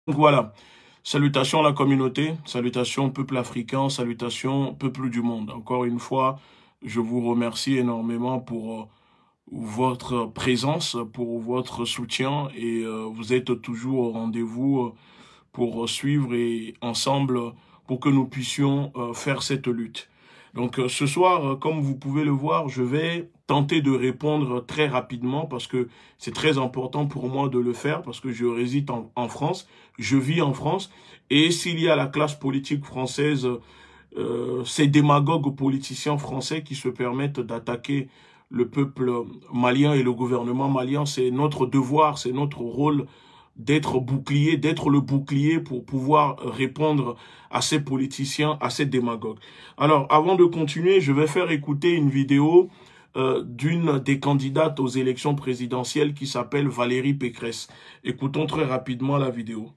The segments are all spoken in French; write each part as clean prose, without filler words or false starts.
Donc voilà, salutations à la communauté, salutations peuple africain, salutations peuple du monde. Encore une fois, je vous remercie énormément pour votre présence, pour votre soutien et vous êtes toujours au rendez-vous pour suivre et ensemble pour que nous puissions faire cette lutte. Donc ce soir, comme vous pouvez le voir, je vais tenter de répondre très rapidement parce que c'est très important pour moi de le faire parce que je réside en France, je vis en France et s'il y a la classe politique française, ces démagogues politiciens français qui se permettent d'attaquer le peuple malien et le gouvernement malien, c'est notre devoir, c'est notre rôle d'être bouclier, d'être le bouclier pour pouvoir répondre à ces politiciens, à ces démagogues. Alors, avant de continuer, je vais faire écouter une vidéo d'une des candidates aux élections présidentielles qui s'appelle Valérie Pécresse. Écoutons très rapidement la vidéo.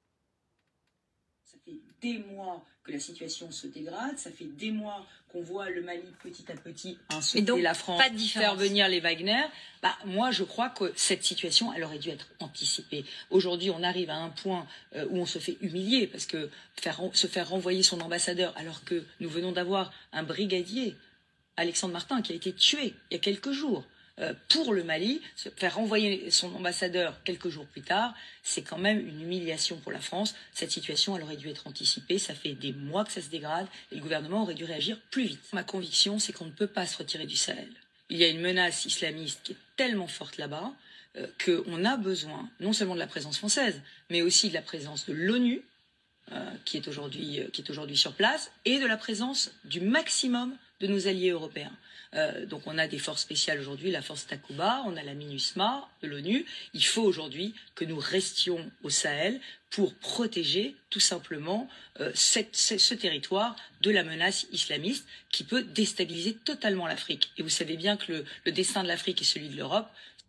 Ça fait des mois que la situation se dégrade, ça fait des mois qu'on voit le Mali petit à petit insulter la France, faire venir les Wagner. Moi, je crois que cette situation, elle aurait dû être anticipée. Aujourd'hui, on arrive à un point où on se fait humilier parce que se faire renvoyer son ambassadeur alors que nous venons d'avoir un brigadier, Alexandre Martin, qui a été tué il y a quelques jours pour le Mali, se faire renvoyer son ambassadeur quelques jours plus tard, c'est quand même une humiliation pour la France. Cette situation, elle aurait dû être anticipée. Ça fait des mois que ça se dégrade et le gouvernement aurait dû réagir plus vite. Ma conviction, c'est qu'on ne peut pas se retirer du Sahel. Il y a une menace islamiste qui est tellement forte là-bas qu'on a besoin non seulement de la présence française, mais aussi de la présence de l'ONU, qui est aujourd'hui sur place, et de la présence du maximum de nos alliés européens. Donc on a des forces spéciales aujourd'hui, la force Takuba, on a la MINUSMA de l'ONU. Il faut aujourd'hui que nous restions au Sahel pour protéger tout simplement ce territoire de la menace islamiste qui peut déstabiliser totalement l'Afrique. Et vous savez bien que le destin de l'Afrique est celui de l'Europe.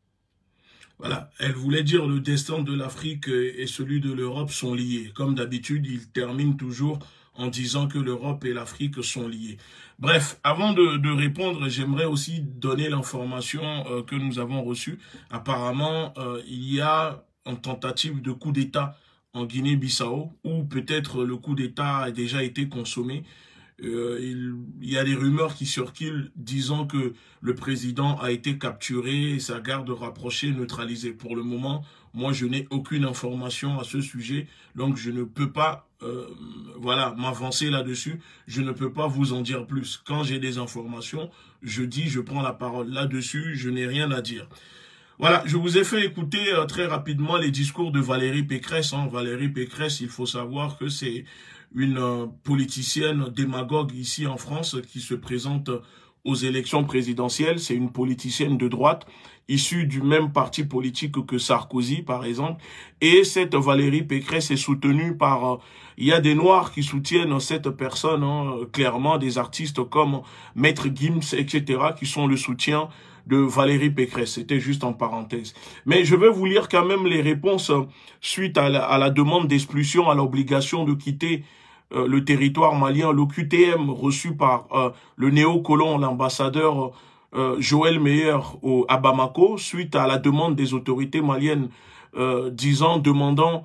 Voilà, elle voulait dire le destin de l'Afrique et celui de l'Europe sont liés. Comme d'habitude, il termine toujours en disant que l'Europe et l'Afrique sont liés. Bref, avant de répondre, j'aimerais aussi donner l'information que nous avons reçue. Apparemment, il y a une tentative de coup d'État en Guinée-Bissau, ou peut-être le coup d'État a déjà été consommé. Il y a des rumeurs qui circulent disant que le président a été capturé et sa garde rapprochée neutralisée. Pour le moment, moi, je n'ai aucune information à ce sujet, donc je ne peux pas m'avancer là-dessus. Je ne peux pas vous en dire plus. Quand j'ai des informations, je prends la parole. Là-dessus, je n'ai rien à dire. Voilà, je vous ai fait écouter très rapidement les discours de Valérie Pécresse. Valérie Pécresse, il faut savoir que c'est une politicienne démagogue ici en France qui se présente aux élections présidentielles. C'est une politicienne de droite, issue du même parti politique que Sarkozy, par exemple. Et cette Valérie Pécresse est soutenue par... il y a des Noirs qui soutiennent cette personne, clairement, des artistes comme Maître Gims, etc., qui sont le soutien de Valérie Pécresse. C'était juste en parenthèse. Mais je vais vous lire quand même les réponses suite à la demande d'expulsion, à l'obligation de quitter le territoire malien, l'OQTM reçu par le néocolon, l'ambassadeur Joël Meyer à Bamako, suite à la demande des autorités maliennes demandant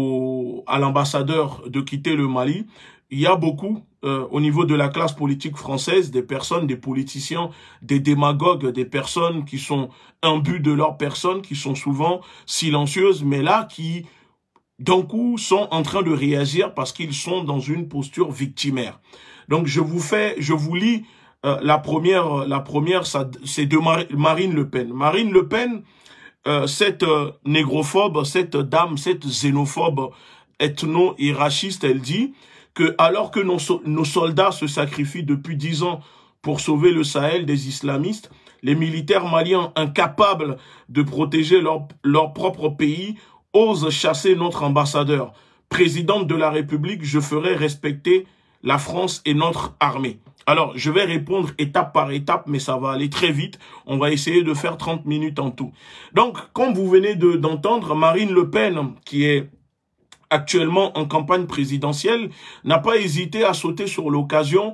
à l'ambassadeur de quitter le Mali. Il y a beaucoup, au niveau de la classe politique française, des personnes, des politiciens, des démagogues, des personnes qui sont imbues de leur personne, qui sont souvent silencieuses, mais là, qui, d'un coup, sont en train de réagir parce qu'ils sont dans une posture victimaire. Donc, je vous lis la première, c'est de Marine Le Pen. Marine Le Pen, cette négrophobe, cette dame, cette xénophobe ethno-irachiste, elle dit que alors que nos soldats se sacrifient depuis 10 ans pour sauver le Sahel des islamistes, les militaires maliens incapables de protéger leur propre pays osent chasser notre ambassadeur. Présidente de la République, je ferai respecter la France et notre armée. Alors, je vais répondre étape par étape, mais ça va aller très vite. On va essayer de faire 30 minutes en tout. Donc, comme vous venez d'entendre, Marine Le Pen, qui est actuellement en campagne présidentielle, n'a pas hésité à sauter sur l'occasion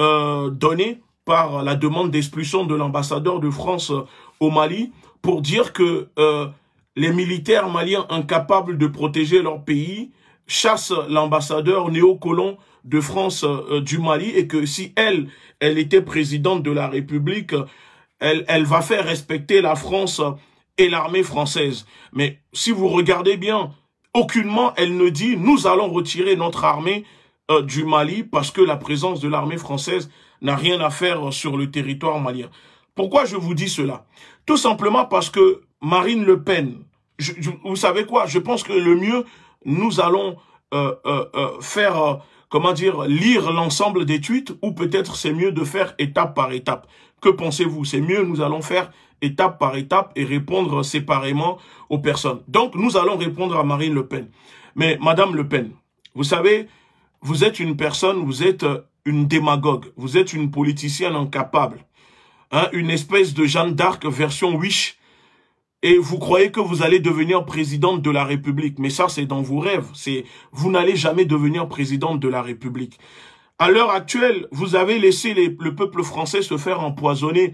donnée par la demande d'expulsion de l'ambassadeur de France au Mali pour dire que les militaires maliens incapables de protéger leur pays chassent l'ambassadeur néocolon de France du Mali et que si elle était présidente de la République, elle va faire respecter la France et l'armée française. Mais si vous regardez bien, aucunement elle ne dit « nous allons retirer notre armée du Mali parce que la présence de l'armée française n'a rien à faire sur le territoire malien. » Pourquoi je vous dis cela? Tout simplement parce que Marine Le Pen, vous savez quoi? Je pense que le mieux, nous allons faire, comment dire, lire l'ensemble des tweets ou peut-être c'est mieux de faire étape par étape. Que pensez-vous? C'est mieux, nous allons faire étape par étape et répondre séparément aux personnes. Donc, nous allons répondre à Marine Le Pen. Mais Madame Le Pen, vous savez, vous êtes une personne, vous êtes une démagogue, vous êtes une politicienne incapable, hein, une espèce de Jeanne d'Arc version Wish, et vous croyez que vous allez devenir présidente de la République. Mais ça, c'est dans vos rêves. Vous n'allez jamais devenir présidente de la République. À l'heure actuelle, vous avez laissé le peuple français se faire empoisonner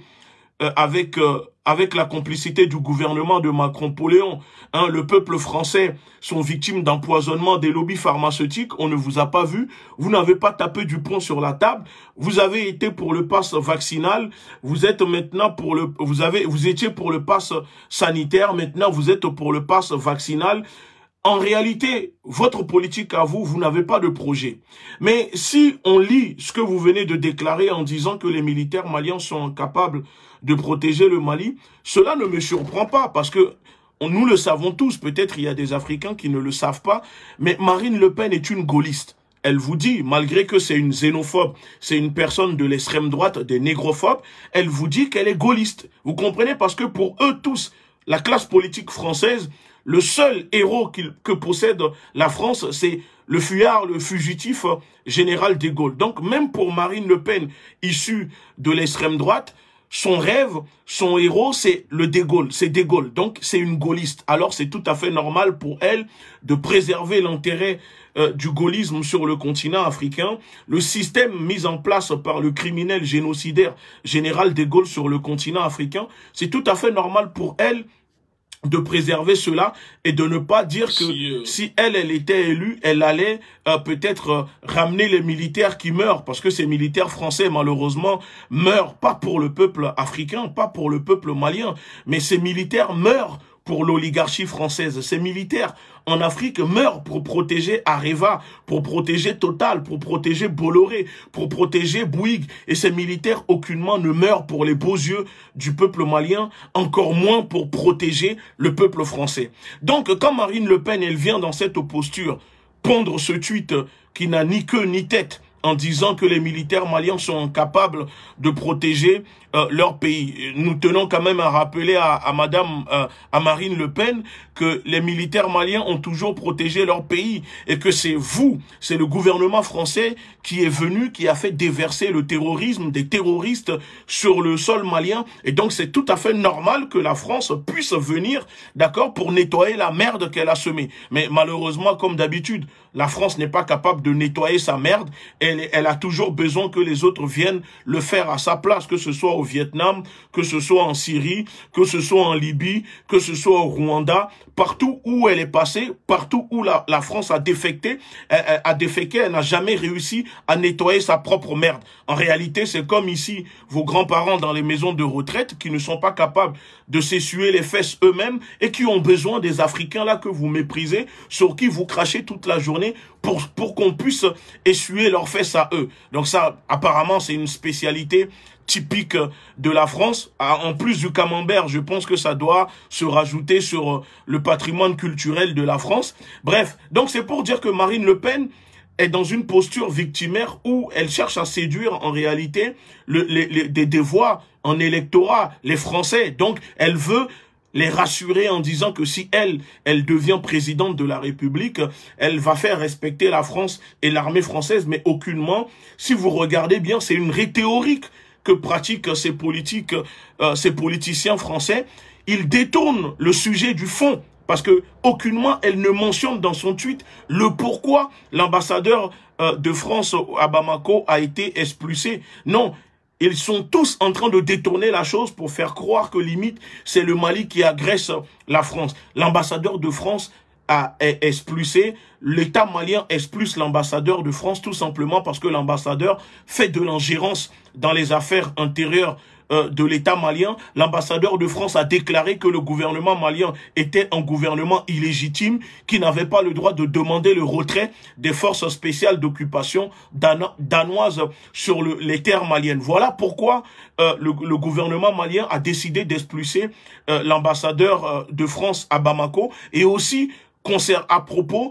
avec la complicité du gouvernement de Macron-Poléon. Hein, le peuple français sont victimes d'empoisonnement des lobbies pharmaceutiques. On ne vous a pas vu. Vous n'avez pas tapé du poing sur la table. Vous avez été pour le pass vaccinal. Vous êtes maintenant pour vous étiez pour le pass sanitaire. Maintenant, vous êtes pour le pass vaccinal. En réalité, votre politique à vous, vous n'avez pas de projet. Mais si on lit ce que vous venez de déclarer en disant que les militaires maliens sont incapables de protéger le Mali, cela ne me surprend pas parce que nous le savons tous, peut-être il y a des Africains qui ne le savent pas, mais Marine Le Pen est une gaulliste. Elle vous dit, malgré que c'est une xénophobe, c'est une personne de l'extrême droite, des négrophobes, elle vous dit qu'elle est gaulliste. Vous comprenez? Parce que pour eux tous, la classe politique française, le seul héros que possède la France, c'est le fuyard, le fugitif général de Gaulle. Donc même pour Marine Le Pen, issue de l'extrême droite, son rêve, son héros, c'est le De Gaulle, c'est De Gaulle. Donc c'est une gaulliste. Alors c'est tout à fait normal pour elle de préserver l'intérêt du gaullisme sur le continent africain. Le système mis en place par le criminel génocidaire général De Gaulle sur le continent africain, c'est tout à fait normal pour elle de préserver cela et de ne pas dire que si elle était élue, elle allait peut-être ramener les militaires qui meurent, parce que ces militaires français, malheureusement, meurent pas pour le peuple africain, pas pour le peuple malien, mais ces militaires meurent pour l'oligarchie française. Ces militaires en Afrique meurent pour protéger Areva, pour protéger Total, pour protéger Bolloré, pour protéger Bouygues. Et ces militaires aucunement ne meurent pour les beaux yeux du peuple malien, encore moins pour protéger le peuple français. Donc quand Marine Le Pen, elle vient dans cette posture, pondre ce tweet qui n'a ni queue ni tête, en disant que les militaires maliens sont incapables de protéger leur pays. Nous tenons quand même à rappeler à Marine Le Pen que les militaires maliens ont toujours protégé leur pays et que c'est le gouvernement français qui est venu, qui a fait déverser le terrorisme des terroristes sur le sol malien. Et donc c'est tout à fait normal que la France puisse venir, d'accord, pour nettoyer la merde qu'elle a semée. Mais malheureusement, comme d'habitude, la France n'est pas capable de nettoyer sa merde. Elle a toujours besoin que les autres viennent le faire à sa place, que ce soit au Vietnam, que ce soit en Syrie, que ce soit en Libye, que ce soit au Rwanda, partout où elle est passée, partout où la France a déféqué, elle n'a jamais réussi à nettoyer sa propre merde. En réalité, c'est comme ici, vos grands-parents dans les maisons de retraite qui ne sont pas capables de s'essuyer les fesses eux-mêmes et qui ont besoin des Africains là que vous méprisez, sur qui vous crachez toute la journée pour qu'on puisse essuyer leurs fesses à eux. Donc ça, apparemment, c'est une spécialité typique de la France. En plus du camembert, je pense que ça doit se rajouter sur le patrimoine culturel de la France. Bref, donc c'est pour dire que Marine Le Pen est dans une posture victimaire où elle cherche à séduire en réalité des voix en électorat, les Français. Donc elle veut les rassurer en disant que si elle devient présidente de la République, elle va faire respecter la France et l'armée française, mais aucunement. Si vous regardez bien, c'est une rhétorique que pratiquent ces politiciens français. Ils détournent le sujet du fond, parce que aucunement elle ne mentionne dans son tweet le pourquoi l'ambassadeur de France à Bamako a été expulsé. Non, Ils sont tous en train de détourner la chose pour faire croire que limite, c'est le Mali qui agresse la France. L'ambassadeur de France a expulsé, l'État malien expulse l'ambassadeur de France tout simplement parce que l'ambassadeur fait de l'ingérence dans les affaires intérieures de l'État malien. L'ambassadeur de France a déclaré que le gouvernement malien était un gouvernement illégitime, qui n'avait pas le droit de demander le retrait des forces spéciales d'occupation danoises sur les terres maliennes. Voilà pourquoi le gouvernement malien a décidé d'expulser l'ambassadeur de France à Bamako, et aussi à propos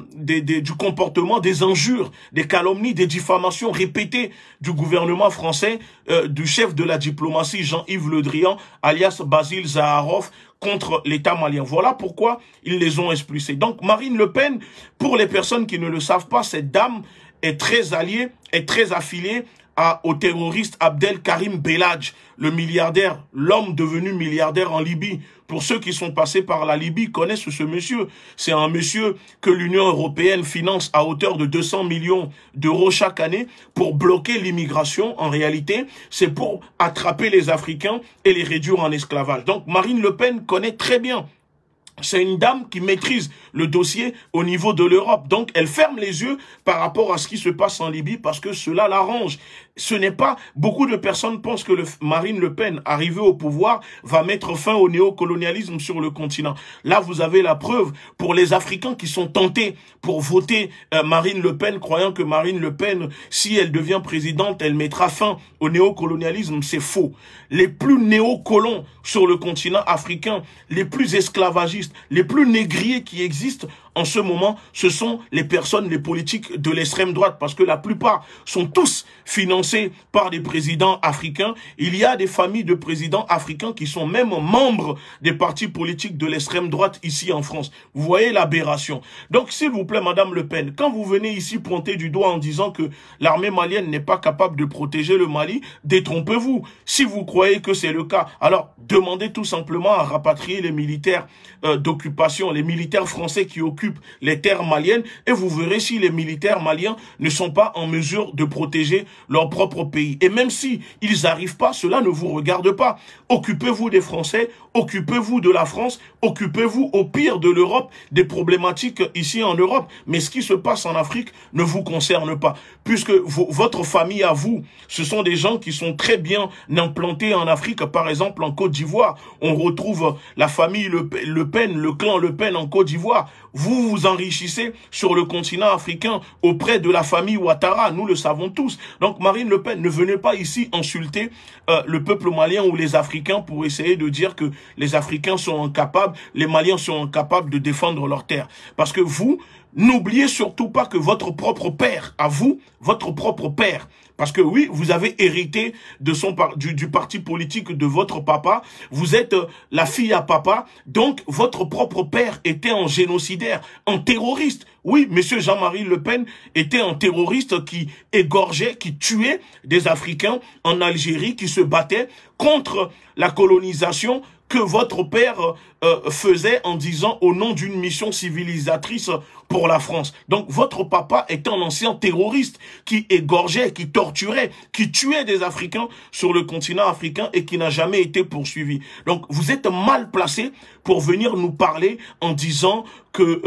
du comportement, des injures, des calomnies, des diffamations répétées du gouvernement français, du chef de la diplomatie Jean-Yves Le Drian, alias Basile Zaharov, contre l'État malien. Voilà pourquoi ils les ont expulsés. Donc Marine Le Pen, pour les personnes qui ne le savent pas, cette dame est très alliée, est très affiliée au terroriste Abdel Karim Belhadj, le milliardaire, l'homme devenu milliardaire en Libye. Pour ceux qui sont passés par la Libye connaissent ce monsieur. C'est un monsieur que l'Union européenne finance à hauteur de 200 millions d'euros chaque année pour bloquer l'immigration. En réalité, c'est pour attraper les Africains et les réduire en esclavage. Donc Marine Le Pen connaît très bien. C'est une dame qui maîtrise le dossier au niveau de l'Europe. Donc, elle ferme les yeux par rapport à ce qui se passe en Libye parce que cela l'arrange. Ce n'est pas... Beaucoup de personnes pensent que Marine Le Pen, arrivée au pouvoir, va mettre fin au néocolonialisme sur le continent. Là, vous avez la preuve pour les Africains qui sont tentés pour voter Marine Le Pen, croyant que Marine Le Pen, si elle devient présidente, elle mettra fin au néocolonialisme. C'est faux. Les plus néocolons sur le continent africain, les plus esclavagistes, les plus négriers qui existent en ce moment, ce sont les personnes, les politiques de l'extrême droite, parce que la plupart sont tous financés par des présidents africains. Il y a des familles de présidents africains qui sont même membres des partis politiques de l'extrême droite ici en France. Vous voyez l'aberration. Donc, s'il vous plaît, Madame Le Pen, quand vous venez ici pointer du doigt en disant que l'armée malienne n'est pas capable de protéger le Mali, détrompez-vous. Si vous croyez que c'est le cas, alors demandez tout simplement à rapatrier les militaires d'occupation, les militaires français qui occupent les terres maliennes, et vous verrez si les militaires maliens ne sont pas en mesure de protéger leur propre pays. Et même si ils n'arrivent pas, cela ne vous regarde pas. Occupez-vous des Français, occupez-vous de la France, occupez-vous au pire de l'Europe, des problématiques ici en Europe. Mais ce qui se passe en Afrique ne vous concerne pas, puisque votre famille à vous, ce sont des gens qui sont très bien implantés en Afrique. Par exemple, en Côte d'Ivoire, on retrouve la famille Le Pen, le clan Le Pen en Côte d'Ivoire. Vous vous enrichissez sur le continent africain auprès de la famille Ouattara, nous le savons tous. Donc Marine Le Pen, ne venez pas ici insulter le peuple malien ou les Africains pour essayer de dire que les Africains sont incapables, les Maliens sont incapables de défendre leurs terres. Parce que vous, n'oubliez surtout pas que votre propre père, à vous, votre propre père, parce que oui, vous avez hérité de du parti politique de votre papa, vous êtes la fille à papa, donc votre propre père était un génocidaire, un terroriste. Oui, monsieur Jean-Marie Le Pen était un terroriste qui égorgeait, qui tuait des Africains en Algérie, qui se battait contre la colonisation que votre père faisait en disant au nom d'une mission civilisatrice pour la France. Donc votre papa est un ancien terroriste qui égorgeait, qui torturait, qui tuait des Africains sur le continent africain et qui n'a jamais été poursuivi. Donc vous êtes mal placé pour venir nous parler en disant que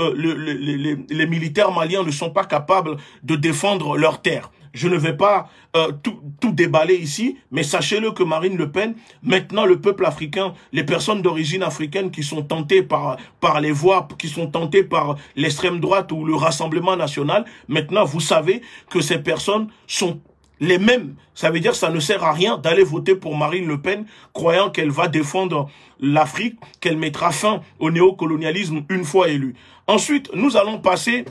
les militaires maliens ne sont pas capables de défendre leurs terres. Je ne vais pas tout déballer ici, mais sachez-le que Marine Le Pen, maintenant le peuple africain, les personnes d'origine africaine qui sont tentées par les voix, qui sont tentées par l'extrême droite ou le Rassemblement national, maintenant vous savez que ces personnes sont les mêmes. Ça veut dire que ça ne sert à rien d'aller voter pour Marine Le Pen, croyant qu'elle va défendre l'Afrique, qu'elle mettra fin au néocolonialisme une fois élue. Ensuite, nous allons passer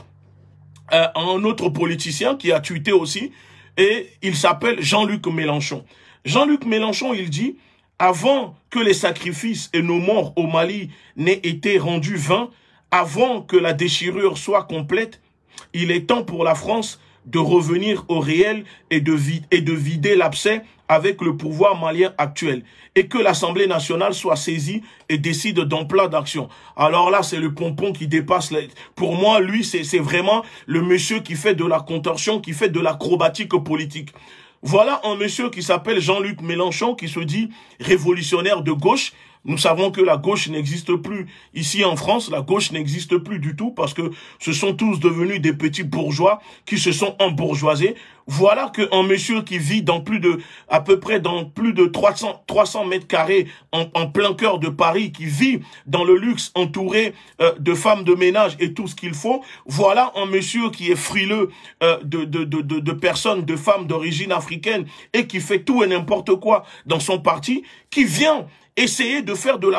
un autre politicien qui a tweeté aussi, et il s'appelle Jean-Luc Mélenchon. Jean-Luc Mélenchon, il dit, avant que les sacrifices et nos morts au Mali n'aient été rendus vains, avant que la déchirure soit complète, il est temps pour la France de revenir au réel et de vider l'abcès avec le pouvoir malien actuel, et que l'Assemblée nationale soit saisie et décide d'un plan d'action. Alors là, c'est le pompon qui dépasse. Pour moi, lui, c'est vraiment le monsieur qui fait de la contorsion, qui fait de l'acrobatique politique. Voilà un monsieur qui s'appelle Jean-Luc Mélenchon, qui se dit révolutionnaire de gauche. Nous savons que la gauche n'existe plus ici en France. La gauche n'existe plus du tout parce que ce sont tous devenus des petits bourgeois qui se sont embourgeoisés. Voilà qu'un monsieur qui vit dans à peu près dans plus de 300 mètres carrés en plein cœur de Paris, qui vit dans le luxe entouré de femmes de ménage et tout ce qu'il faut. Voilà un monsieur qui est frileux de personnes, de femmes d'origine africaine et qui fait tout et n'importe quoi dans son parti, qui vient essayer de faire de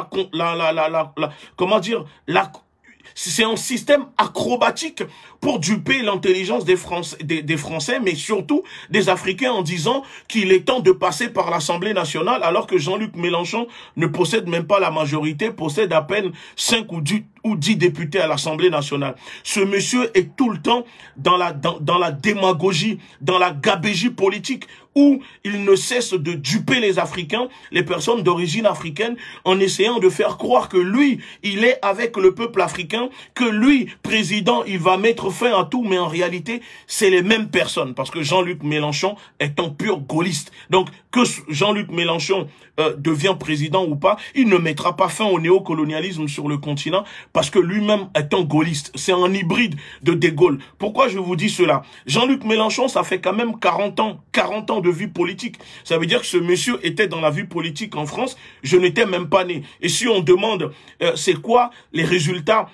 c'est un système acrobatique pour duper l'intelligence des Français, mais surtout des Africains, en disant qu'il est temps de passer par l'Assemblée nationale, alors que Jean-Luc Mélenchon ne possède même pas la majorité, possède à peine 5 ou 10 députés à l'Assemblée nationale. Ce monsieur est tout le temps dans la démagogie, dans la gabégie politique, où il ne cesse de duper les Africains, les personnes d'origine africaine, en essayant de faire croire que lui, il est avec le peuple africain, que lui, président, il va mettre fin à tout, mais en réalité, c'est les mêmes personnes, parce que Jean-Luc Mélenchon est un pur gaulliste. Donc, que Jean-Luc Mélenchon devient président ou pas, il ne mettra pas fin au néocolonialisme sur le continent, parce que lui-même est un gaulliste. C'est un hybride de De Gaulle. Pourquoi je vous dis cela? Jean-Luc Mélenchon, ça fait quand même 40 ans de vie politique. Ça veut dire que ce monsieur était dans la vie politique en France. Je n'étais même pas né. Et si on demande c'est quoi les résultats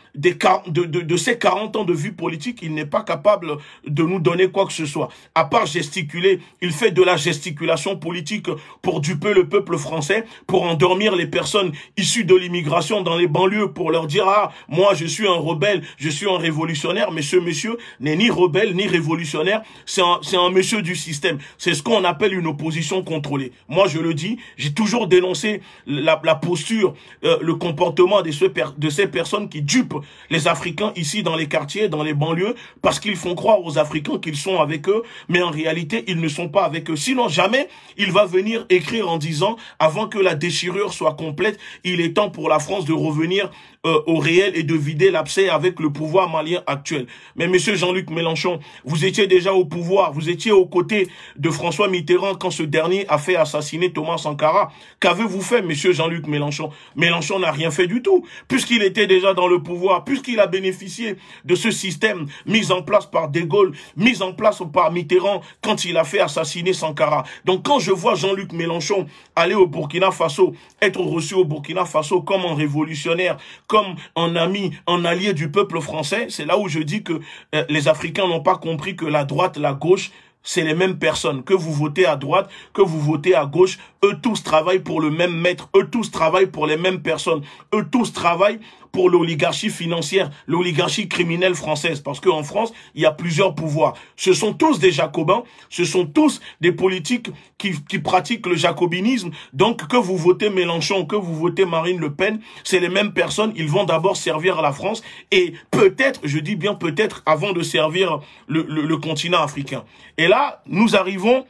de ces 40 ans de vie politique, il n'est pas capable de nous donner quoi que ce soit. À part gesticuler, il fait de la gesticulation politique pour duper le peuple français, pour endormir les personnes issues de l'immigration dans les banlieues, pour leur dire « Ah, moi je suis un rebelle, je suis un révolutionnaire », mais ce monsieur n'est ni rebelle ni révolutionnaire, c'est un monsieur du système. C'est ce qu'on appelle une opposition contrôlée. Moi je le dis, j'ai toujours dénoncé la posture, le comportement de ces personnes qui dupent les Africains ici dans les quartiers, dans les banlieues, parce qu'ils font croire aux Africains qu'ils sont avec eux, mais en réalité ils ne sont pas avec eux. Sinon jamais il va venir écrire en disant « Avant que la déchirure soit complète, il est temps pour la France de revenir au réel et de vider l'abcès avec le pouvoir malien actuel. » Mais monsieur Jean-Luc Mélenchon, vous étiez déjà au pouvoir, vous étiez aux côtés de François Mitterrand quand ce dernier a fait assassiner Thomas Sankara. Qu'avez-vous fait, monsieur Jean-Luc Mélenchon? Mélenchon n'a rien fait du tout, puisqu'il était déjà dans le pouvoir, puisqu'il a bénéficié de ce système mis en place par De Gaulle, mis en place par Mitterrand quand il a fait assassiner Sankara. Donc quand je vois Jean-Luc Mélenchon aller au Burkina Faso, être reçu au Burkina Faso comme un révolutionnaire, comme un ami, un allié du peuple français, c'est là où je dis que les Africains n'ont pas compris que la droite, la gauche, c'est les mêmes personnes. Que vous votez à droite, que vous votez à gauche, eux tous travaillent pour le même maître, eux tous travaillent pour les mêmes personnes, eux tous travaillent pour l'oligarchie financière, l'oligarchie criminelle française, parce qu'en France, il y a plusieurs pouvoirs. Ce sont tous des jacobins, ce sont tous des politiques qui pratiquent le jacobinisme. Donc, que vous votez Mélenchon, que vous votez Marine Le Pen, c'est les mêmes personnes. Ils vont d'abord servir la France et peut-être, je dis bien peut-être, avant de servir le continent africain. Et là, nous arrivons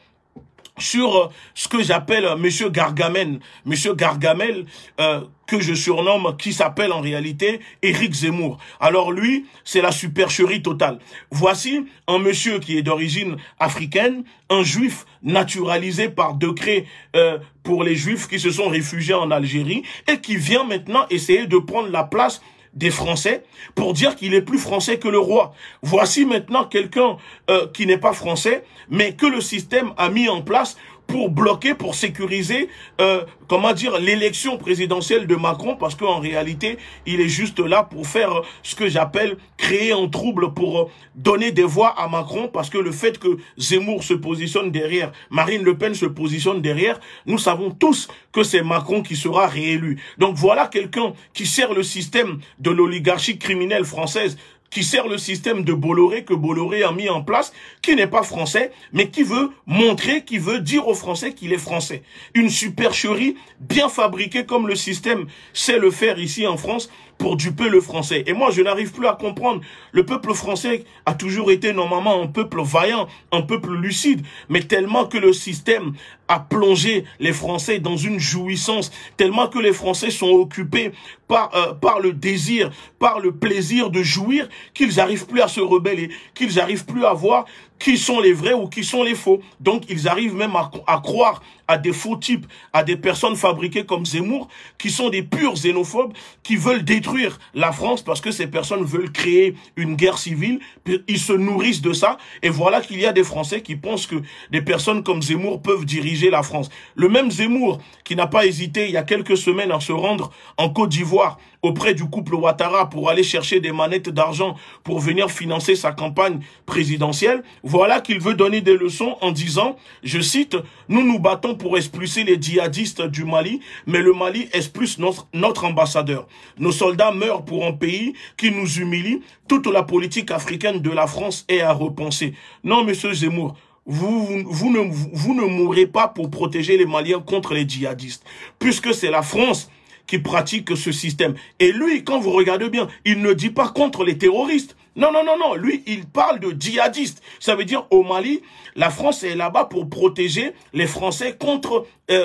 sur ce que j'appelle Monsieur Gargamel. Monsieur Gargamel, que je surnomme, qui s'appelle en réalité Éric Zemmour. Alors lui, c'est la supercherie totale. Voici un monsieur qui est d'origine africaine, un juif naturalisé par décret pour les juifs qui se sont réfugiés en Algérie et qui vient maintenant essayer de prendre la place des Français pour dire qu'il est plus français que le roi. Voici maintenant quelqu'un qui n'est pas français, mais que le système a mis en place pour bloquer, pour sécuriser, comment dire, l'élection présidentielle de Macron, parce qu'en réalité, il est juste là pour faire ce que j'appelle créer un trouble, pour donner des voix à Macron, parce que le fait que Zemmour se positionne derrière, Marine Le Pen se positionne derrière, nous savons tous que c'est Macron qui sera réélu. Donc voilà quelqu'un qui sert le système de l'oligarchie criminelle française, qui sert le système de Bolloré, que Bolloré a mis en place, qui n'est pas français, mais qui veut montrer, qui veut dire aux Français qu'il est français. Une supercherie bien fabriquée comme le système sait le faire ici en France pour duper le français. Et moi, je n'arrive plus à comprendre. Le peuple français a toujours été normalement un peuple vaillant, un peuple lucide, mais tellement que le système a plongé les Français dans une jouissance, tellement que les Français sont occupés par le désir, par le plaisir de jouir, qu'ils n'arrivent plus à se rebeller, qu'ils n'arrivent plus à voir qui sont les vrais ou qui sont les faux. Donc, ils arrivent même à croire à des faux types, à des personnes fabriquées comme Zemmour, qui sont des purs xénophobes, qui veulent détruire la France parce que ces personnes veulent créer une guerre civile. Ils se nourrissent de ça. Et voilà qu'il y a des Français qui pensent que des personnes comme Zemmour peuvent diriger la France. Le même Zemmour qui n'a pas hésité il y a quelques semaines à se rendre en Côte d'Ivoire auprès du couple Ouattara pour aller chercher des manettes d'argent pour venir financer sa campagne présidentielle, voilà qu'il veut donner des leçons en disant, je cite, « Nous nous battons pour expulser les djihadistes du Mali, mais le Mali expulse notre ambassadeur. Nos soldats meurent pour un pays qui nous humilie. Toute la politique africaine de la France est à repenser. » Non, monsieur Zemmour, vous ne mourrez pas pour protéger les Maliens contre les djihadistes, puisque c'est la France qui pratique ce système. Et lui, quand vous regardez bien, il ne dit pas contre les terroristes. Non, non, non, non. Lui, il parle de djihadistes. Ça veut dire, au Mali, la France est là-bas pour protéger les Français contre,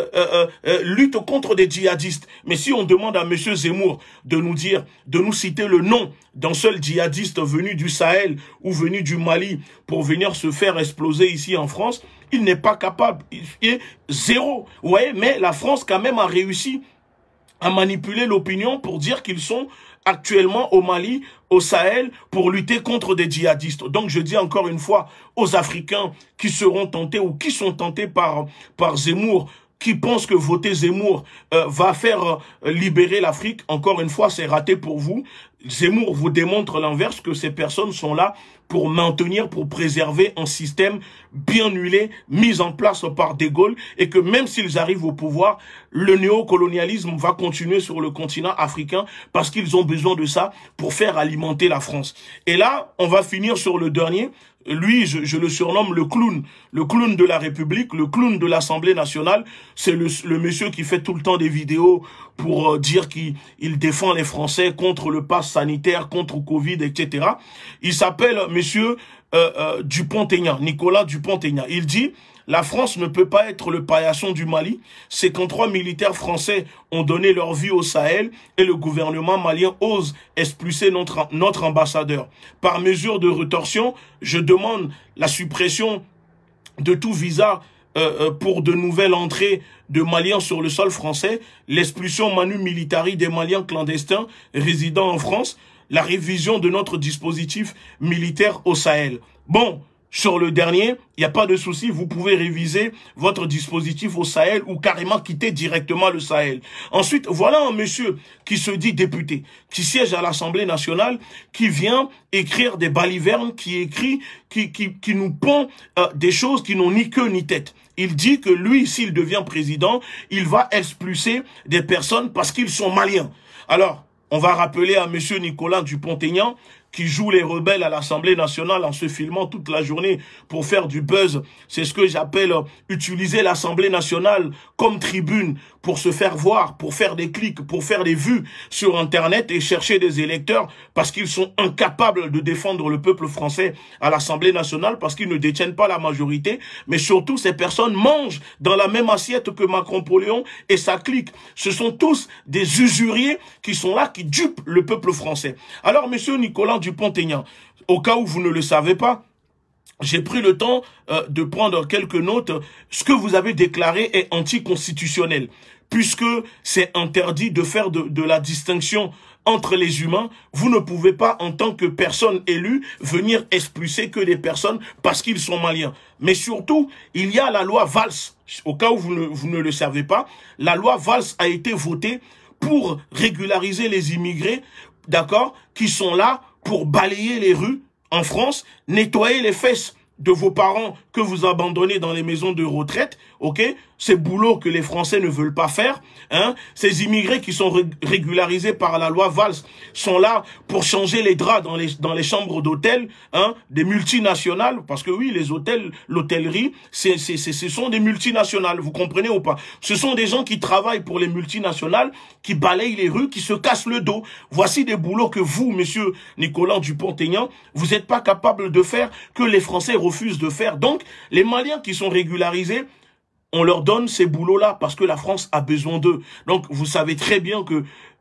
lutte contre des djihadistes. Mais si on demande à monsieur Zemmour de nous dire, de nous citer le nom d'un seul djihadiste venu du Sahel ou venu du Mali pour venir se faire exploser ici en France, il n'est pas capable. Il est zéro. Vous voyez, mais la France, quand même, a réussi à manipuler l'opinion pour dire qu'ils sont actuellement au Mali, au Sahel, pour lutter contre des djihadistes. Donc je dis encore une fois aux Africains qui seront tentés ou qui sont tentés par Zemmour, qui pensent que voter Zemmour va faire libérer l'Afrique, encore une fois, c'est raté pour vous. Zemmour vous démontre l'inverse, que ces personnes sont là pour maintenir, pour préserver un système bien huilé, mis en place par De Gaulle, et que même s'ils arrivent au pouvoir, le néocolonialisme va continuer sur le continent africain parce qu'ils ont besoin de ça pour faire alimenter la France. Et là, on va finir sur le dernier. Lui, je le surnomme le clown de la République, le clown de l'Assemblée nationale. C'est le monsieur qui fait tout le temps des vidéos pour dire qu'il défend les Français contre le pass sanitaire, contre Covid, etc. Il s'appelle monsieur Dupont-Aignan, Nicolas Dupont-Aignan. Il dit: la France ne peut pas être le paillasson du Mali. 53 militaires français ont donné leur vie au Sahel et le gouvernement malien ose expulser notre ambassadeur. Par mesure de rétorsion, je demande la suppression de tout visa pour de nouvelles entrées de Maliens sur le sol français, l'expulsion manu militari des Maliens clandestins résidant en France, la révision de notre dispositif militaire au Sahel. Bon, sur le dernier, il n'y a pas de souci, vous pouvez réviser votre dispositif au Sahel ou carrément quitter directement le Sahel. Ensuite, voilà un monsieur qui se dit député, qui siège à l'Assemblée nationale, qui vient écrire des balivernes, qui nous pond des choses qui n'ont ni queue ni tête. Il dit que lui, s'il devient président, il va expulser des personnes parce qu'ils sont maliens. Alors, on va rappeler à monsieur Nicolas Dupont-Aignan qui joue les rebelles à l'Assemblée nationale en se filmant toute la journée pour faire du buzz. C'est ce que j'appelle utiliser l'Assemblée nationale comme tribune pour se faire voir, pour faire des clics, pour faire des vues sur Internet et chercher des électeurs parce qu'ils sont incapables de défendre le peuple français à l'Assemblée nationale parce qu'ils ne détiennent pas la majorité. Mais surtout, ces personnes mangent dans la même assiette que Macron-Poléon et sa clique. Ce sont tous des usuriers qui sont là, qui dupent le peuple français. Alors, monsieur Nicolas Dupont-Aignan, au cas où vous ne le savez pas, j'ai pris le temps de prendre quelques notes. Ce que vous avez déclaré est anticonstitutionnel, puisque c'est interdit de faire de la distinction entre les humains. Vous ne pouvez pas, en tant que personne élue, venir expulser que des personnes parce qu'ils sont maliens. Mais surtout, il y a la loi Valls. Au cas où vous ne le savez pas, la loi Valls a été votée pour régulariser les immigrés, d'accord, qui sont là pour balayer les rues en France, nettoyer les fesses de vos parents que vous abandonnez dans les maisons de retraite, ok? Ces boulots que les Français ne veulent pas faire, hein? Ces immigrés qui sont régularisés par la loi Valls sont là pour changer les draps dans les chambres d'hôtel, hein? Des multinationales, parce que oui, les hôtels, l'hôtellerie, ce sont des multinationales, vous comprenez ou pas? Ce sont des gens qui travaillent pour les multinationales, qui balayent les rues, qui se cassent le dos. Voici des boulots que vous, monsieur Nicolas Dupont-Aignan, vous n'êtes pas capable de faire, que les Français refusent de faire. Donc, les Maliens qui sont régularisés, on leur donne ces boulots-là parce que la France a besoin d'eux. Donc, vous savez très bien que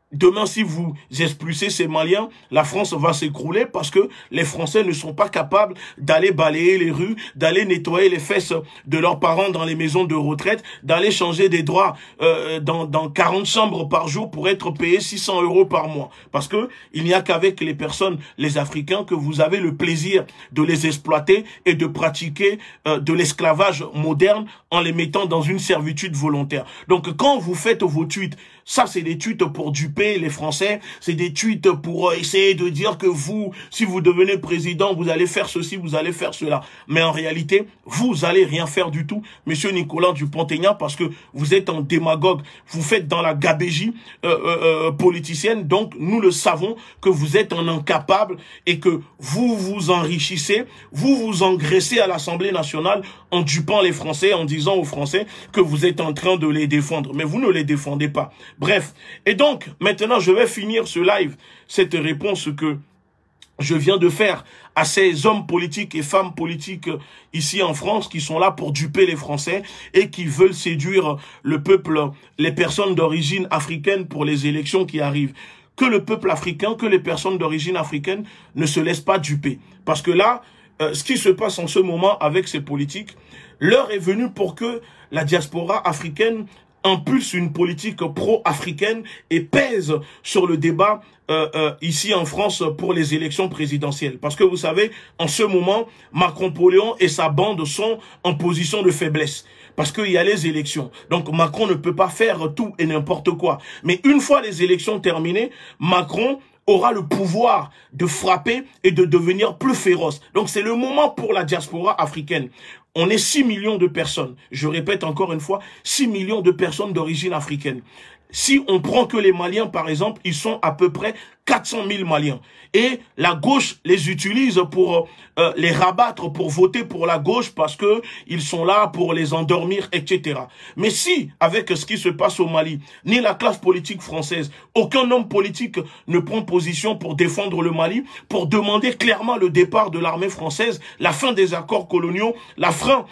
demain, si vous expulsez ces Maliens, la France va s'écrouler parce que les Français ne sont pas capables d'aller balayer les rues, d'aller nettoyer les fesses de leurs parents dans les maisons de retraite, d'aller changer des draps dans 40 chambres par jour pour être payé 600 € par mois. Parce que il n'y a qu'avec les personnes, les Africains, que vous avez le plaisir de les exploiter et de pratiquer de l'esclavage moderne en les mettant dans une servitude volontaire. Donc quand vous faites vos tweets, ça c'est des tweets pour duper les Français, c'est des tweets pour essayer de dire que vous, si vous devenez président, vous allez faire ceci, vous allez faire cela. Mais en réalité, vous allez rien faire du tout, monsieur Nicolas Dupont-Aignan, parce que vous êtes un démagogue, vous faites dans la gabégie politicienne, donc nous le savons que vous êtes un incapable et que vous vous enrichissez, vous vous engraissez à l'Assemblée nationale en dupant les Français, en disant aux Français que vous êtes en train de les défendre. Mais vous ne les défendez pas. Bref. Et donc, maintenant, je vais finir ce live, cette réponse que je viens de faire à ces hommes politiques et femmes politiques ici en France qui sont là pour duper les Français et qui veulent séduire le peuple, les personnes d'origine africaine pour les élections qui arrivent. Que le peuple africain, que les personnes d'origine africaine ne se laissent pas duper. Parce que là, ce qui se passe en ce moment avec ces politiques, l'heure est venue pour que la diaspora africaine impulse une politique pro-africaine et pèse sur le débat ici en France pour les élections présidentielles. Parce que vous savez, en ce moment, Macron-Poléon et sa bande sont en position de faiblesse. Parce qu'il y a les élections. Donc Macron ne peut pas faire tout et n'importe quoi. Mais une fois les élections terminées, Macron aura le pouvoir de frapper et de devenir plus féroce. Donc c'est le moment pour la diaspora africaine. On est 6 millions de personnes. Je répète encore une fois, 6 millions de personnes d'origine africaine. Si on prend que les Maliens, par exemple, ils sont à peu près 400 000 Maliens. Et la gauche les utilise pour les rabattre, pour voter pour la gauche parce que ils sont là pour les endormir, etc. Mais si, avec ce qui se passe au Mali, ni la classe politique française, aucun homme politique ne prend position pour défendre le Mali, pour demander clairement le départ de l'armée française, la fin des accords coloniaux, la fin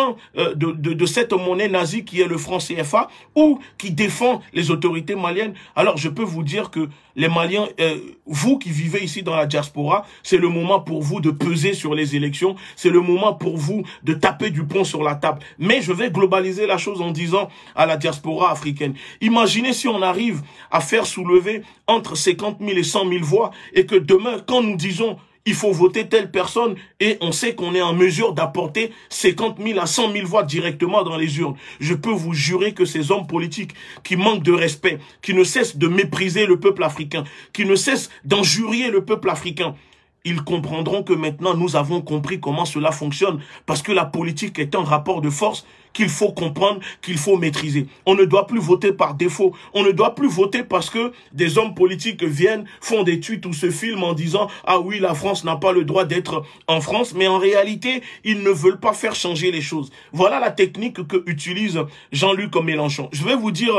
de cette monnaie nazie qui est le franc CFA, ou qui défend les autorités maliennes, alors je peux vous dire que les Maliens, vous qui vivez ici dans la diaspora, c'est le moment pour vous de peser sur les élections, c'est le moment pour vous de taper du poing sur la table. Mais je vais globaliser la chose en disant à la diaspora africaine, imaginez si on arrive à faire soulever entre 50 000 et 100 000 voix et que demain, quand nous disons il faut voter telle personne et on sait qu'on est en mesure d'apporter 50 000 à 100 000 voix directement dans les urnes. Je peux vous jurer que ces hommes politiques qui manquent de respect, qui ne cessent de mépriser le peuple africain, qui ne cessent d'injurier le peuple africain, ils comprendront que maintenant nous avons compris comment cela fonctionne parce que la politique est un rapport de force qu'il faut comprendre, qu'il faut maîtriser. On ne doit plus voter par défaut. On ne doit plus voter parce que des hommes politiques viennent, font des tweets ou se filment en disant « Ah oui, la France n'a pas le droit d'être en France », mais en réalité, ils ne veulent pas faire changer les choses. Voilà la technique que utilise Jean-Luc Mélenchon. Je vais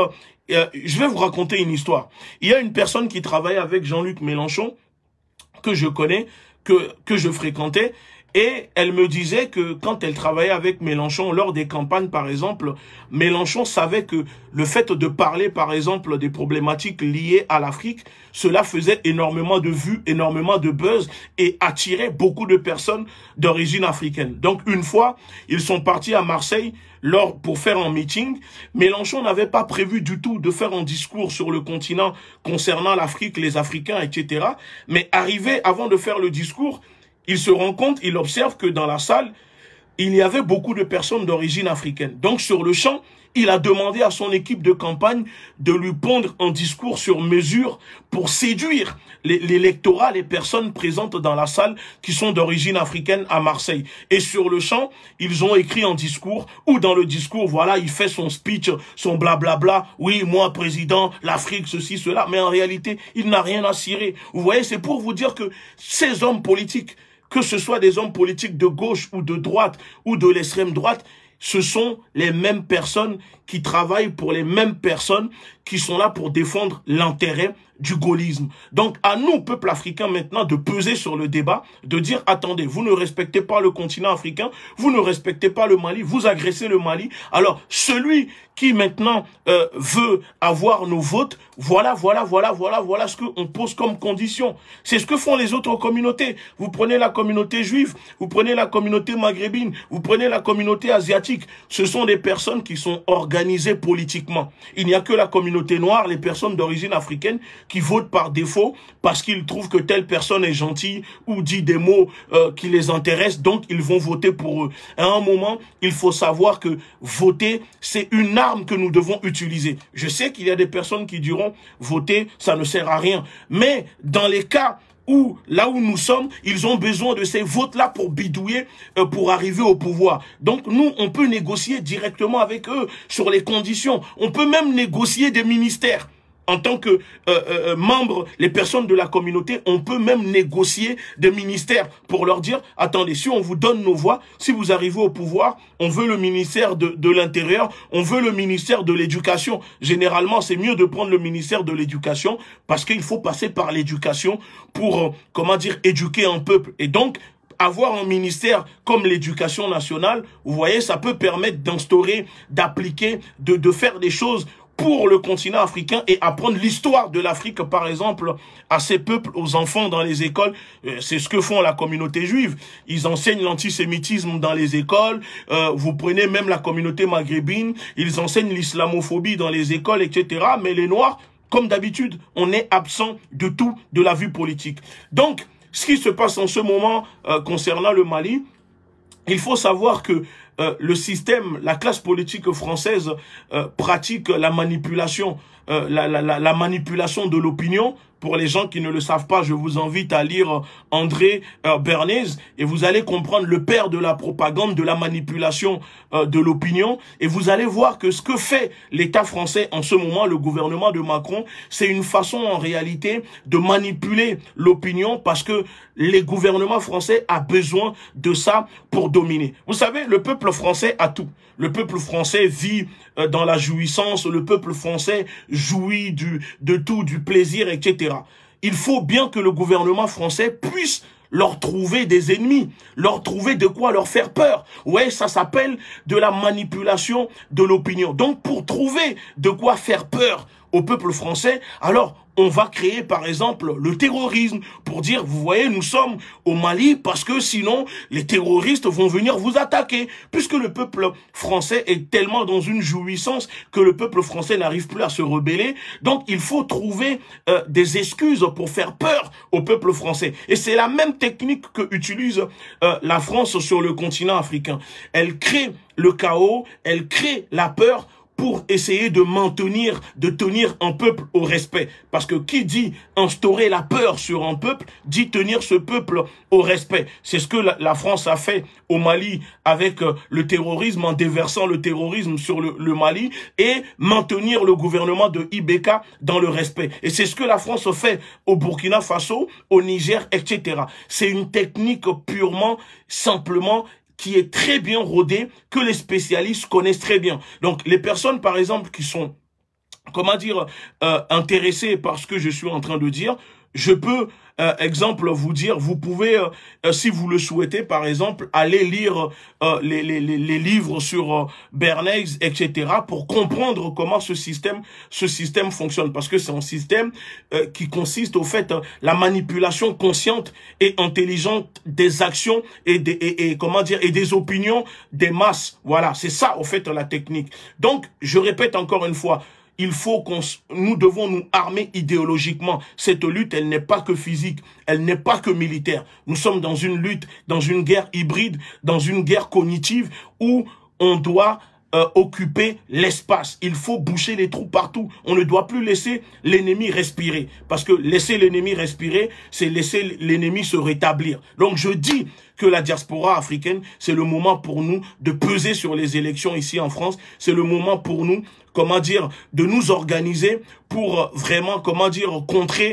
vous raconter une histoire. Il y a une personne qui travaille avec Jean-Luc Mélenchon, que je connais, que je fréquentais, et elle me disait que quand elle travaillait avec Mélenchon, lors des campagnes par exemple, Mélenchon savait que le fait de parler par exemple des problématiques liées à l'Afrique, cela faisait énormément de vues, énormément de buzz et attirait beaucoup de personnes d'origine africaine. Donc une fois, ils sont partis à Marseille pour faire un meeting. Mélenchon n'avait pas prévu du tout de faire un discours sur le continent concernant l'Afrique, les Africains, etc. Mais arrivé avant de faire le discours, il se rend compte, il observe que dans la salle, il y avait beaucoup de personnes d'origine africaine. Donc sur le champ, il a demandé à son équipe de campagne de lui pondre un discours sur mesure pour séduire l'électorat, les personnes présentes dans la salle qui sont d'origine africaine à Marseille. Et sur le champ, ils ont écrit un discours où dans le discours, voilà, il fait son speech, son blablabla. Oui, moi, président, l'Afrique, ceci, cela. Mais en réalité, il n'a rien à cirer. Vous voyez, c'est pour vous dire que ces hommes politiques, que ce soit des hommes politiques de gauche ou de droite ou de l'extrême droite, ce sont les mêmes personnes qui travaillent pour les mêmes personnes qui sont là pour défendre l'intérêt du gaullisme. Donc, à nous, peuple africain, maintenant, de peser sur le débat, de dire, attendez, vous ne respectez pas le continent africain, vous ne respectez pas le Mali, vous agressez le Mali. Alors, celui qui maintenant veut avoir nos votes, voilà ce qu'on pose comme condition. C'est ce que font les autres communautés. Vous prenez la communauté juive, vous prenez la communauté maghrébine, vous prenez la communauté asiatique. Ce sont des personnes qui sont organisées politiquement. Il n'y a que la communauté noire, les personnes d'origine africaine, qui votent par défaut parce qu'ils trouvent que telle personne est gentille ou dit des mots qui les intéressent, donc ils vont voter pour eux. À un moment, il faut savoir que voter, c'est une arme que nous devons utiliser. Je sais qu'il y a des personnes qui diront voter, ça ne sert à rien. Mais dans les cas où, là où nous sommes, ils ont besoin de ces votes-là pour bidouiller, pour arriver au pouvoir. Donc nous, on peut négocier directement avec eux sur les conditions. On peut même négocier des ministères. En tant que membres, les personnes de la communauté, on peut même négocier des ministères pour leur dire, attendez, si on vous donne nos voix, si vous arrivez au pouvoir, on veut le ministère de l'Intérieur, on veut le ministère de l'Éducation. Généralement, c'est mieux de prendre le ministère de l'Éducation parce qu'il faut passer par l'éducation pour, comment dire, éduquer un peuple. Et donc, avoir un ministère comme l'éducation nationale, vous voyez, ça peut permettre d'instaurer, d'appliquer, de faire des choses pour le continent africain et apprendre l'histoire de l'Afrique, par exemple, à ces peuples, aux enfants dans les écoles. C'est ce que font la communauté juive. Ils enseignent l'antisémitisme dans les écoles. Vous prenez même la communauté maghrébine, ils enseignent l'islamophobie dans les écoles, etc. Mais les Noirs, comme d'habitude, on est absent de tout, de la vue politique. Donc, ce qui se passe en ce moment concernant le Mali, il faut savoir que le système, la classe politique française pratique la manipulation, la manipulation de l'opinion. Pour les gens qui ne le savent pas, je vous invite à lire André Bernays et vous allez comprendre le père de la propagande, de la manipulation de l'opinion. Et vous allez voir que ce que fait l'État français en ce moment, le gouvernement de Macron, c'est une façon en réalité de manipuler l'opinion parce que les gouvernements français ont besoin de ça pour dominer. Vous savez, le peuple français a tout. Le peuple français vit dans la jouissance, le peuple français jouit de tout, du plaisir, etc. Il faut bien que le gouvernement français puisse leur trouver des ennemis, leur trouver de quoi leur faire peur. Ouais, ça s'appelle de la manipulation de l'opinion. Donc, pour trouver de quoi faire peur au peuple français, alors on va créer par exemple le terrorisme pour dire, vous voyez, nous sommes au Mali parce que sinon les terroristes vont venir vous attaquer. Puisque le peuple français est tellement dans une jouissance que le peuple français n'arrive plus à se rebeller. Donc il faut trouver des excuses pour faire peur au peuple français. Et c'est la même technique que utilise la France sur le continent africain. Elle crée le chaos, elle crée la peur pour essayer de maintenir, de tenir un peuple au respect. Parce que qui dit instaurer la peur sur un peuple, dit tenir ce peuple au respect. C'est ce que la France a fait au Mali avec le terrorisme, en déversant le terrorisme sur le Mali et maintenir le gouvernement de IBK dans le respect. Et c'est ce que la France fait au Burkina Faso, au Niger, etc. C'est une technique purement, simplement, qui est très bien rodé, que les spécialistes connaissent très bien. Donc, les personnes, par exemple, qui sont, comment dire, intéressées par ce que je suis en train de dire, je peux, exemple, vous dire, vous pouvez, si vous le souhaitez, par exemple, aller lire les livres sur Bernays, etc., pour comprendre comment ce système fonctionne. Parce que c'est un système qui consiste au fait la manipulation consciente et intelligente des actions et comment dire, et des opinions des masses. Voilà, c'est ça, au fait, la technique. Donc, je répète encore une fois, il faut nous devons nous armer idéologiquement. Cette lutte, elle n'est pas que physique, elle n'est pas que militaire. Nous sommes dans une lutte, dans une guerre hybride, dans une guerre cognitive où on doit occuper l'espace. Il faut boucher les trous partout. On ne doit plus laisser l'ennemi respirer. Parce que laisser l'ennemi respirer, c'est laisser l'ennemi se rétablir. Donc je dis que la diaspora africaine, c'est le moment pour nous de peser sur les élections ici en France. C'est le moment pour nous, comment dire, de nous organiser pour vraiment, comment dire, contrer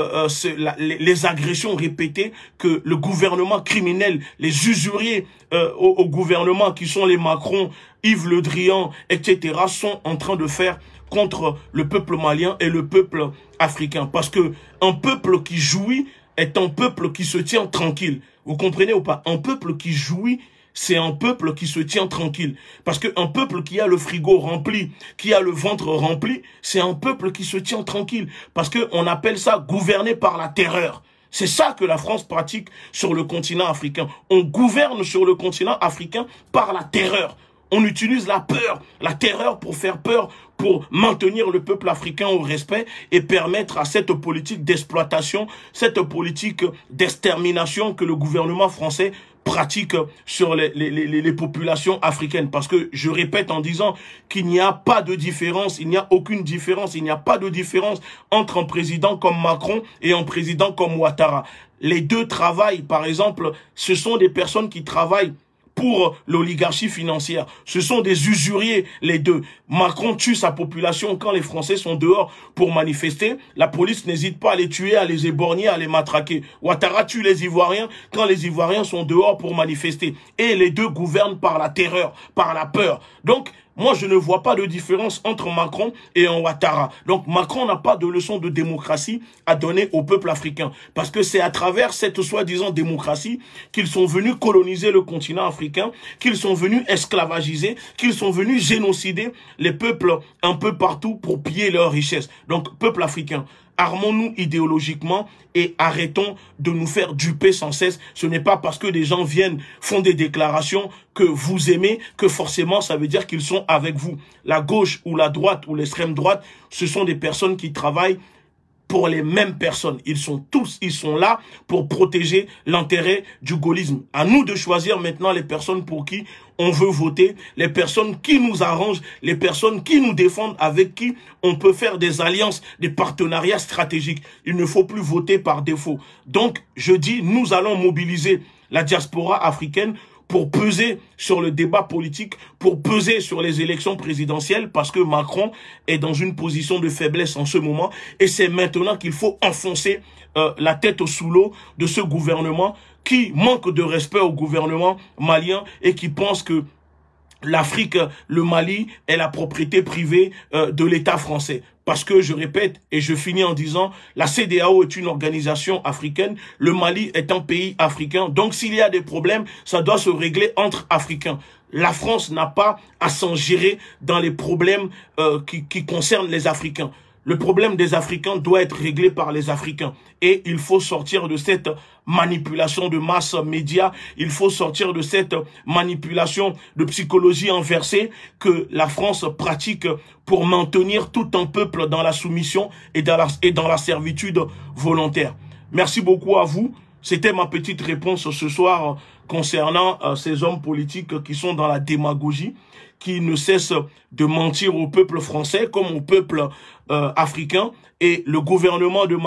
les agressions répétées que le gouvernement criminel, les usuriers au gouvernement qui sont les Macron, Yves Le Drian, etc., sont en train de faire contre le peuple malien et le peuple africain. Parce que un peuple qui jouit est un peuple qui se tient tranquille. Vous comprenez ou pas? Un peuple qui jouit, c'est un peuple qui se tient tranquille. Parce qu'un peuple qui a le frigo rempli, qui a le ventre rempli, c'est un peuple qui se tient tranquille. Parce qu'on appelle ça gouverner par la terreur. C'est ça que la France pratique sur le continent africain. On gouverne sur le continent africain par la terreur. On utilise la peur, la terreur pour faire peur, pour maintenir le peuple africain au respect et permettre à cette politique d'exploitation, cette politique d'extermination que le gouvernement français pratique sur les populations africaines. Parce que je répète en disant qu'il n'y a pas de différence, il n'y a aucune différence, il n'y a pas de différence entre un président comme Macron et un président comme Ouattara. Les deux travaillent, par exemple, ce sont des personnes qui travaillent pour l'oligarchie financière. Ce sont des usuriers, les deux. Macron tue sa population quand les Français sont dehors pour manifester. La police n'hésite pas à les tuer, à les éborgner, à les matraquer. Ouattara tue les Ivoiriens quand les Ivoiriens sont dehors pour manifester. Et les deux gouvernent par la terreur, par la peur. Donc, moi, je ne vois pas de différence entre Macron et un Ouattara. Donc, Macron n'a pas de leçon de démocratie à donner au peuple africain. Parce que c'est à travers cette soi-disant démocratie qu'ils sont venus coloniser le continent africain, qu'ils sont venus esclavagiser, qu'ils sont venus génocider les peuples un peu partout pour piller leurs richesses. Donc, peuple africain, armons-nous idéologiquement et arrêtons de nous faire duper sans cesse. Ce n'est pas parce que des gens viennent, font des déclarations que vous aimez, que forcément ça veut dire qu'ils sont avec vous. La gauche ou la droite ou l'extrême droite, ce sont des personnes qui travaillent pour les mêmes personnes. Ils sont là pour protéger l'intérêt du gaullisme. À nous de choisir maintenant les personnes pour qui on veut voter, les personnes qui nous arrangent, les personnes qui nous défendent, avec qui on peut faire des alliances, des partenariats stratégiques. Il ne faut plus voter par défaut. Donc, je dis, nous allons mobiliser la diaspora africaine pour peser sur le débat politique, pour peser sur les élections présidentielles, parce que Macron est dans une position de faiblesse en ce moment, et c'est maintenant qu'il faut enfoncer la tête sous l'eau de ce gouvernement qui manque de respect au gouvernement malien et qui pense que l'Afrique, le Mali est la propriété privée de l'État français. Parce que, je répète, et je finis en disant, la CEDEAO est une organisation africaine, le Mali est un pays africain, donc s'il y a des problèmes, ça doit se régler entre Africains. La France n'a pas à s'en gérer dans les problèmes qui concernent les Africains. Le problème des Africains doit être réglé par les Africains. Et il faut sortir de cette manipulation de masse média. Il faut sortir de cette manipulation de psychologie inversée que la France pratique pour maintenir tout un peuple dans la soumission et dans la servitude volontaire. Merci beaucoup à vous. C'était ma petite réponse ce soir concernant ces hommes politiques qui sont dans la démagogie, qui ne cessent de mentir au peuple français comme au peuple africain. Et le gouvernement de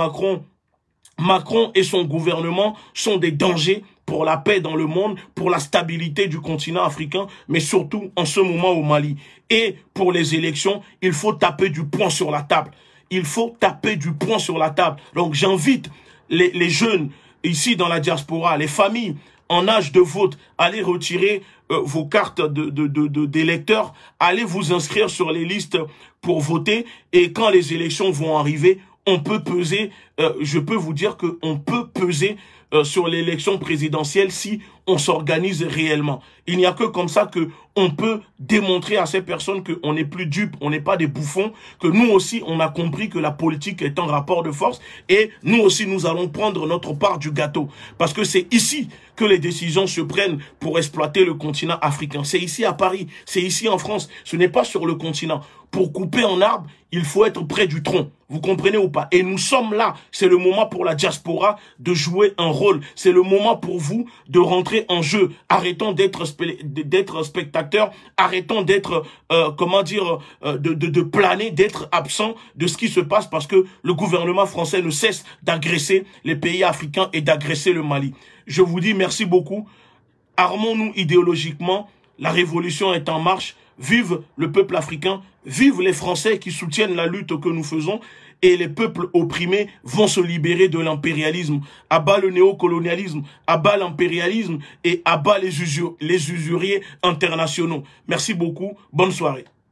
Macron et son gouvernement sont des dangers pour la paix dans le monde, pour la stabilité du continent africain, mais surtout en ce moment au Mali. Et pour les élections, il faut taper du poing sur la table. Il faut taper du poing sur la table. Donc j'invite les jeunes ici dans la diaspora, les familles en âge de vote, allez retirer vos cartes d'électeurs, allez vous inscrire sur les listes pour voter, et quand les élections vont arriver, on peut peser, je peux vous dire qu'on peut peser sur l'élection présidentielle si on s'organise réellement. Il n'y a que comme ça que on peut démontrer à ces personnes qu'on n'est plus dupes, on n'est pas des bouffons, que nous aussi on a compris que la politique est un rapport de force, et nous aussi nous allons prendre notre part du gâteau. Parce que c'est ici que les décisions se prennent pour exploiter le continent africain. C'est ici à Paris, c'est ici en France, ce n'est pas sur le continent. Pour couper un arbre, il faut être près du tronc. Vous comprenez ou pas? Et nous sommes là. C'est le moment pour la diaspora de jouer un rôle. C'est le moment pour vous de rentrer en jeu. Arrêtons d'être spectateurs. Arrêtons d'être, de planer, d'être absents de ce qui se passe, parce que le gouvernement français ne cesse d'agresser les pays africains et d'agresser le Mali. Je vous dis merci beaucoup. armons-nous idéologiquement, la révolution est en marche, vive le peuple africain, vive les Français qui soutiennent la lutte que nous faisons, et les peuples opprimés vont se libérer de l'impérialisme. À bas le néocolonialisme, à bas l'impérialisme et à bas les usuriers internationaux. Merci beaucoup, bonne soirée.